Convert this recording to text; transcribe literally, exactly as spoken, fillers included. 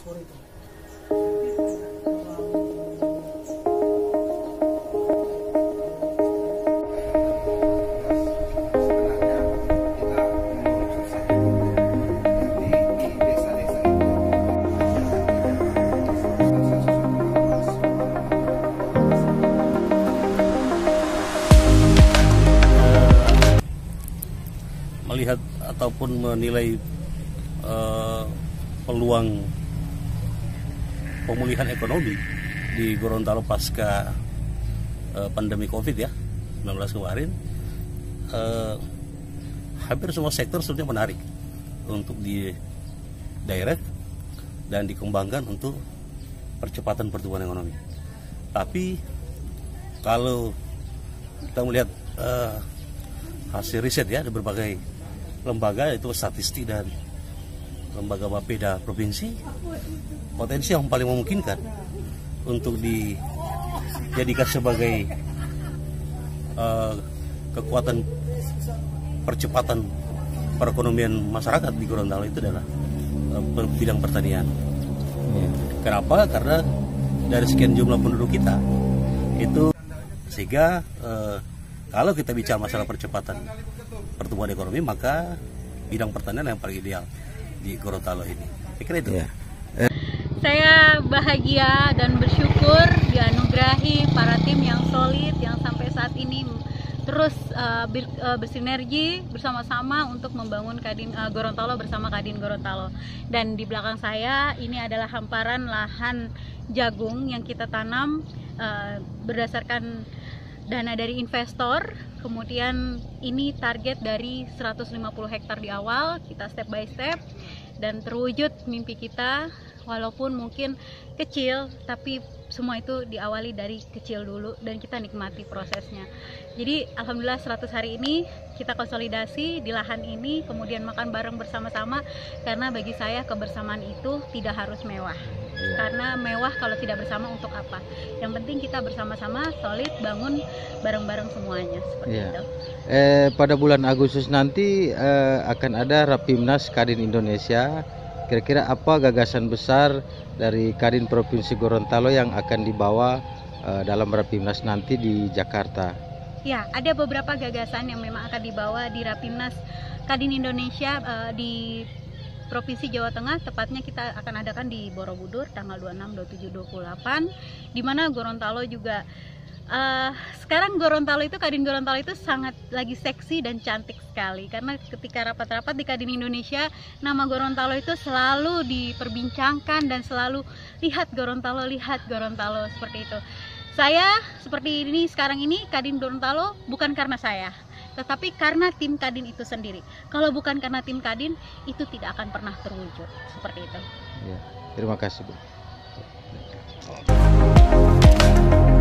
paspor itu. Melihat ataupun menilai uh, peluang pemulihan ekonomi di Gorontalo pasca uh, pandemi COVID ya sembilan belas kemarin, uh, hampir semua sektor sebetulnya menarik untuk di direct dan dikembangkan untuk percepatan pertumbuhan ekonomi. Tapi kalau kita melihat uh, hasil riset ya dari berbagai lembaga, itu statistik dan lembaga Bapeda provinsi, potensi yang paling memungkinkan untuk dijadikan sebagai uh, kekuatan percepatan perekonomian masyarakat di Gorontalo itu adalah uh, bidang pertanian. Ya. Kenapa? Karena dari sekian jumlah penduduk kita itu, sehingga uh, kalau kita bicara masalah percepatan pertumbuhan ekonomi, maka bidang pertanian yang paling ideal di Gorontalo ini. Saya kira itu. Ya. Saya bahagia dan bersyukur dianugerahi para tim yang solid yang sampai saat ini terus uh, ber, uh, bersinergi bersama-sama untuk membangun Kadin uh, Gorontalo bersama Kadin Gorontalo. Dan di belakang saya ini adalah hamparan lahan jagung yang kita tanam uh, berdasarkan dana dari investor. Kemudian ini target dari seratus lima puluh hektar di awal, kita step by step, dan terwujud mimpi kita walaupun mungkin kecil, tapi semua itu diawali dari kecil dulu dan kita nikmati prosesnya. Jadi alhamdulillah seratus hari ini kita konsolidasi di lahan ini, kemudian makan bareng bersama-sama, karena bagi saya kebersamaan itu tidak harus mewah. Karena mewah kalau tidak bersama untuk apa? Yang penting kita bersama-sama solid bangun bareng-bareng semuanya seperti ya. itu. Eh, pada bulan Agustus nanti eh, akan ada Rapimnas Kadin Indonesia. Kira-kira apa gagasan besar dari Kadin Provinsi Gorontalo yang akan dibawa eh, dalam Rapimnas nanti di Jakarta? Ya, ada beberapa gagasan yang memang akan dibawa di Rapimnas Kadin Indonesia uh, di Provinsi Jawa Tengah. Tepatnya kita akan adakan di Borobudur tanggal dua puluh enam, dua puluh tujuh, dua puluh delapan, di mana Gorontalo juga uh, sekarang Gorontalo itu Kadin Gorontalo itu sangat lagi seksi dan cantik sekali, karena ketika rapat-rapat di Kadin Indonesia nama Gorontalo itu selalu diperbincangkan dan selalu lihat Gorontalo, lihat Gorontalo seperti itu. Saya seperti ini sekarang ini Kadin Gorontalo bukan karena saya, tetapi karena tim Kadin itu sendiri. Kalau bukan karena tim Kadin, itu tidak akan pernah terwujud seperti itu. Ya, terima kasih Bu.